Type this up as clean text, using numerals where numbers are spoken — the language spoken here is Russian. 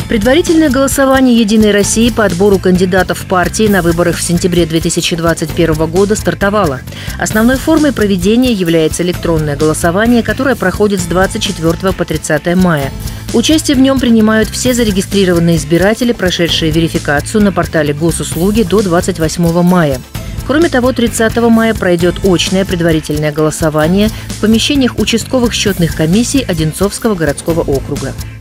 Предварительное голосование «Единой России» по отбору кандидатов в партии на выборах в сентябре 2021 года стартовало. Основной формой проведения является электронное голосование, которое проходит с 24 по 30 мая. Участие в нем принимают все зарегистрированные избиратели, прошедшие верификацию на портале Госуслуги до 28 мая. Кроме того, 30 мая пройдет очное предварительное голосование в помещениях участковых счетных комиссий Одинцовского городского округа.